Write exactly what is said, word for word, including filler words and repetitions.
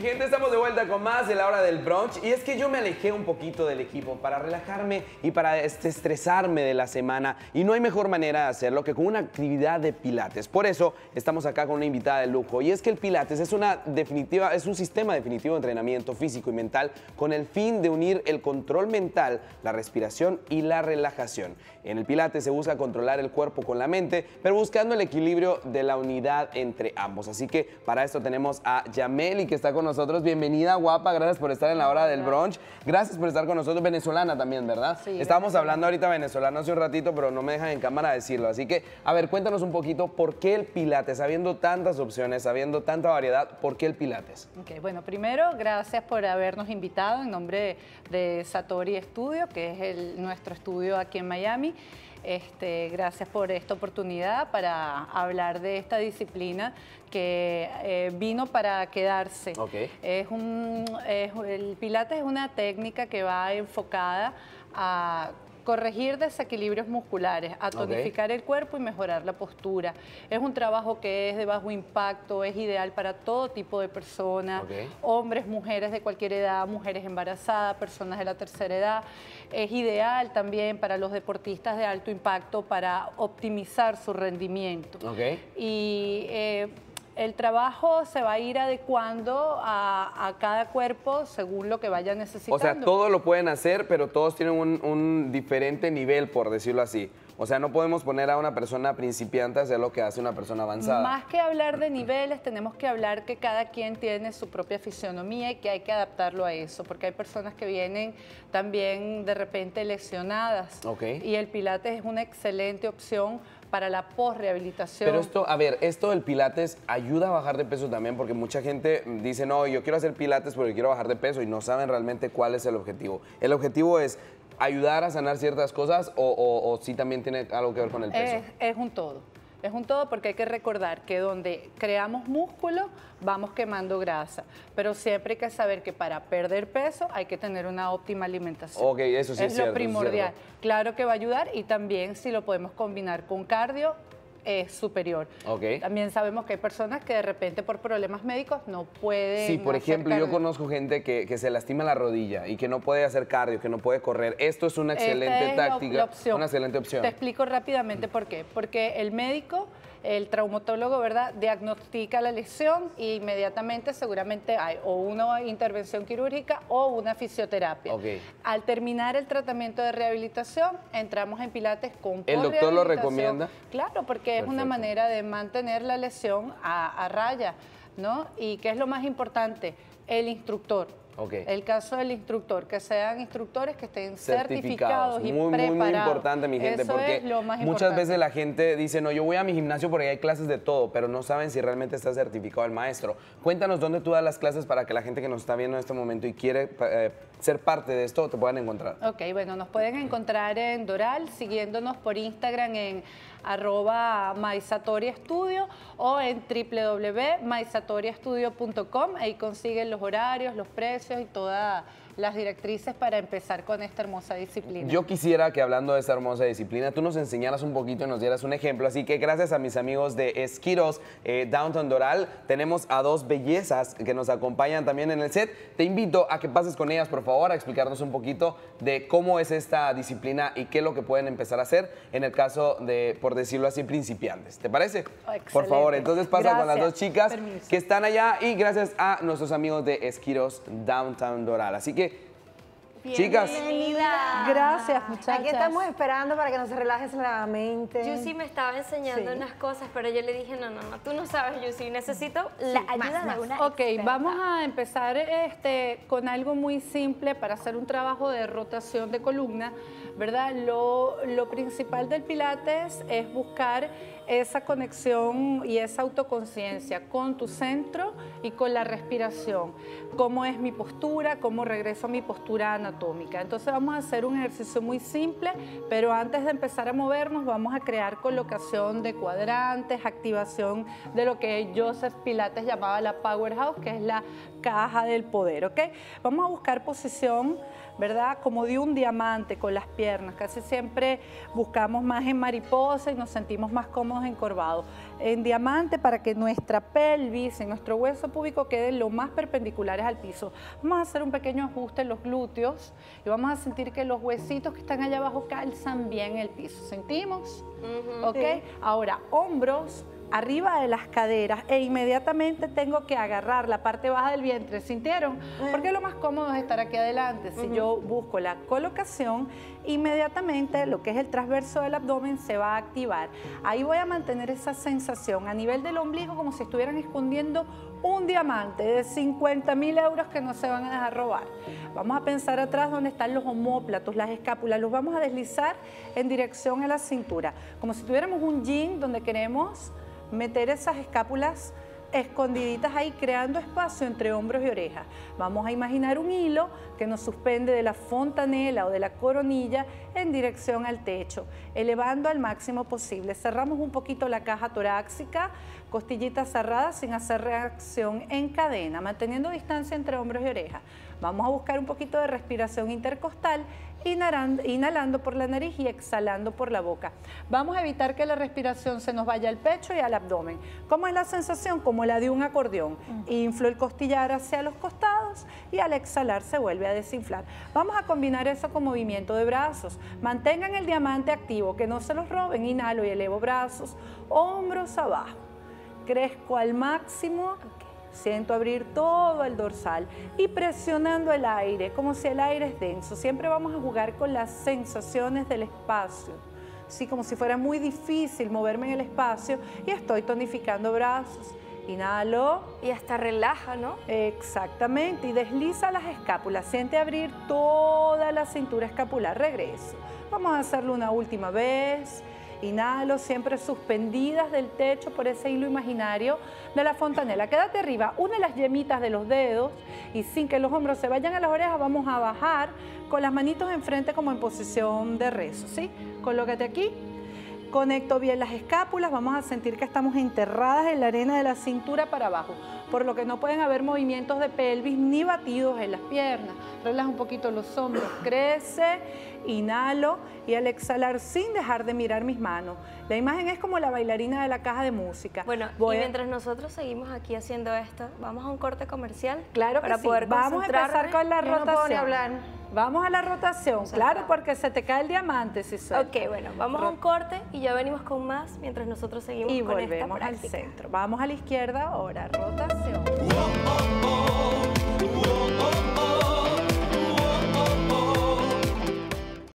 Mi gente, estamos de vuelta con más de la hora del brunch. Y es que yo me alejé un poquito del equipo para relajarme y para estresarme de la semana. Y no hay mejor manera de hacerlo que con una actividad de pilates. Por eso estamos acá con una invitada de lujo. Y es que el pilates es, una definitiva, es un sistema definitivo de entrenamiento físico y mental con el fin de unir el control mental, la respiración y la relajación. En el pilates se busca controlar el cuerpo con la mente, pero buscando el equilibrio de la unidad entre ambos. Así que para esto tenemos a Yameli, que está con nosotros. Bienvenida, guapa, gracias por estar en la hora del brunch. Gracias por estar con nosotros, venezolana también, ¿verdad? Sí. Estábamos hablando ahorita venezolano hace un ratito, pero no me dejan en cámara decirlo. Así que, a ver, cuéntanos un poquito por qué el pilates, habiendo tantas opciones, habiendo tanta variedad, ¿por qué el pilates? Okay, bueno, primero, gracias por habernos invitado en nombre de Satori Studio, que es el, nuestro estudio aquí en Miami. Este, gracias por esta oportunidad para hablar de esta disciplina que eh, vino para quedarse. Okay. Es un, es, el Pilates es una técnica que va enfocada a corregir desequilibrios musculares, a tonificar okay. el cuerpo y mejorar la postura. Es un trabajo que es de bajo impacto, es ideal para todo tipo de personas, okay. hombres, mujeres de cualquier edad, mujeres embarazadas, personas de la tercera edad. Es ideal también para los deportistas de alto impacto para optimizar su rendimiento. Okay. Y eh, el trabajo se va a ir adecuando a, a cada cuerpo según lo que vaya necesitando. O sea, todos lo pueden hacer, pero todos tienen un, un diferente nivel, por decirlo así. O sea, no podemos poner a una persona principiante a hacer lo que hace una persona avanzada. Más que hablar de niveles, tenemos que hablar que cada quien tiene su propia fisionomía y que hay que adaptarlo a eso, porque hay personas que vienen también de repente lesionadas. Okay. Y el pilates es una excelente opción para la post-rehabilitación. Pero esto, a ver, esto del pilates ayuda a bajar de peso también, porque mucha gente dice, no, yo quiero hacer pilates porque quiero bajar de peso y no saben realmente cuál es el objetivo. ¿El objetivo es ayudar a sanar ciertas cosas o, o, o sí también tiene algo que ver con el peso? Es, es un todo. Es un todo porque hay que recordar que donde creamos músculo vamos quemando grasa, pero siempre hay que saber que para perder peso hay que tener una óptima alimentación. Ok, eso sí es, es cierto, lo primordial. Es cierto. Claro que va a ayudar y también si lo podemos combinar con cardio es superior. Okay. También sabemos que hay personas que de repente por problemas médicos no pueden. Sí, por ejemplo, yo conozco gente que, que se lastima la rodilla y que no puede hacer cardio, que no puede correr. Esto es una excelente es táctica, la, la opción. una excelente opción. Te explico rápidamente por qué. Porque el médico, el traumatólogo, ¿verdad?, diagnostica la lesión e inmediatamente seguramente hay o una intervención quirúrgica o una fisioterapia. Okay. Al terminar el tratamiento de rehabilitación, entramos en pilates con ¿El doctor lo recomienda? Claro, porque Perfecto. Es una manera de mantener la lesión a, a raya, ¿no? Y ¿qué es lo más importante? El instructor. Okay. El caso del instructor, que sean instructores que estén certificados, certificados y muy, preparados. Muy, muy importante, mi gente, Eso porque es lo más muchas importante. veces la gente dice, no, yo voy a mi gimnasio porque hay clases de todo, pero no saben si realmente está certificado el maestro. Cuéntanos dónde tú das las clases para que la gente que nos está viendo en este momento y quiere eh, ser parte de esto te puedan encontrar. Ok, bueno, nos pueden encontrar en Doral, siguiéndonos por Instagram en arroba mysatoriestudio o en w w w punto mysatoriestudio punto com. Ahí consiguen los horarios, los precios y todas las directrices para empezar con esta hermosa disciplina. Yo quisiera que hablando de esta hermosa disciplina, tú nos enseñaras un poquito y nos dieras un ejemplo. Así que gracias a mis amigos de Esquiros eh, Downtown Doral, tenemos a dos bellezas que nos acompañan también en el set. Te invito a que pases con ellas, por favor, a explicarnos un poquito de cómo es esta disciplina y qué es lo que pueden empezar a hacer en el caso de, por decirlo así, principiantes. ¿Te parece? Oh, por favor, entonces pasa gracias. Con las dos chicas Permiso. Que están allá y gracias a nuestros amigos de Esquiros Downtown Doral. Así que chicas. Bienvenida. Gracias, muchachas. Aquí estamos esperando para que nos relajes la mente. Yusi me estaba enseñando Sí. unas cosas, pero yo le dije, no, no, no, tú no sabes, Yusi, necesito la ayuda más, de más. una Ok, experta. vamos a empezar este, con algo muy simple para hacer un trabajo de rotación de columna, ¿verdad? Lo, lo principal del Pilates es buscar esa conexión y esa autoconciencia con tu centro y con la respiración. Cómo es mi postura, cómo regreso a mi postura anatómica. Entonces vamos a hacer un ejercicio muy simple, pero antes de empezar a movernos vamos a crear colocación de cuadrantes, activación de lo que Joseph Pilates llamaba la powerhouse, que es la caja del poder, ¿ok? Vamos a buscar posición ¿verdad? Como de un diamante con las piernas. Casi siempre buscamos más en mariposa y nos sentimos más cómodos encorvados. En diamante, para que nuestra pelvis y nuestro hueso púbico queden lo más perpendiculares al piso. Vamos a hacer un pequeño ajuste en los glúteos y vamos a sentir que los huesitos que están allá abajo calzan bien el piso. ¿Sentimos? Ujú. ¿Ok? Sí. Ahora, hombros arriba de las caderas e inmediatamente tengo que agarrar la parte baja del vientre. ¿Sintieron? Porque lo más cómodo es estar aquí adelante. Si yo busco la colocación, inmediatamente lo que es el transverso del abdomen se va a activar. Ahí voy a mantener esa sensación a nivel del ombligo como si estuvieran escondiendo un diamante de cincuenta mil euros que no se van a dejar robar. Vamos a pensar atrás donde están los omóplatos, las escápulas. Los vamos a deslizar en dirección a la cintura. Como si tuviéramos un jean donde queremos meter esas escápulas escondiditas ahí, creando espacio entre hombros y orejas. Vamos a imaginar un hilo que nos suspende de la fontanela o de la coronilla en dirección al techo, elevando al máximo posible. Cerramos un poquito la caja torácica, costillitas cerradas sin hacer reacción en cadena, manteniendo distancia entre hombros y orejas. Vamos a buscar un poquito de respiración intercostal, inhalando, inhalando por la nariz y exhalando por la boca. Vamos a evitar que la respiración se nos vaya al pecho y al abdomen. ¿Cómo es la sensación? Como la de un acordeón. Inflo el costillar hacia los costados y al exhalar se vuelve a desinflar. Vamos a combinar eso con movimiento de brazos. Mantengan el diamante activo, que no se los roben. Inhalo y elevo brazos, hombros abajo. Crezco al máximo. Siento abrir todo el dorsal y presionando el aire, como si el aire es denso. Siempre vamos a jugar con las sensaciones del espacio. Sí, como si fuera muy difícil moverme en el espacio y estoy tonificando brazos. Inhalo. Y hasta relaja, ¿no? Exactamente. Y desliza las escápulas. Siente abrir toda la cintura escapular. Regreso. Vamos a hacerlo una última vez. Inhalo, siempre suspendidas del techo por ese hilo imaginario de la fontanela. Quédate arriba, une las yemitas de los dedos y sin que los hombros se vayan a las orejas vamos a bajar con las manitos enfrente como en posición de rezo, ¿sí? Colócate aquí. Conecto bien las escápulas, vamos a sentir que estamos enterradas en la arena de la cintura para abajo, por lo que no pueden haber movimientos de pelvis ni batidos en las piernas. Relaja un poquito los hombros, crece, inhalo y al exhalar sin dejar de mirar mis manos. La imagen es como la bailarina de la caja de música. Bueno, Voy y a- mientras nosotros seguimos aquí haciendo esto, vamos a un corte comercial. Claro que para sí. poder Vamos a empezar concentrarme. con la Yo no rotación. puedo ni hablar. Vamos a la rotación, Concentrada. claro, porque se te cae el diamante si suelta. Ok, bueno, vamos a un corte y ya venimos con más mientras nosotros seguimos Y con esta volvemos al práctica. centro. Vamos a la izquierda ahora, rotación. Wow.